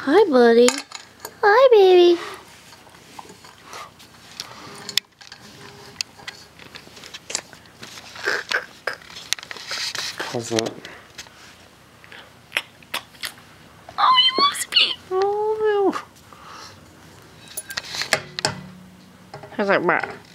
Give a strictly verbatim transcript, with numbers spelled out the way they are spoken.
Hi, buddy. Hi, baby. How's that? Oh, you must be. Oh, no. How's that, Matt?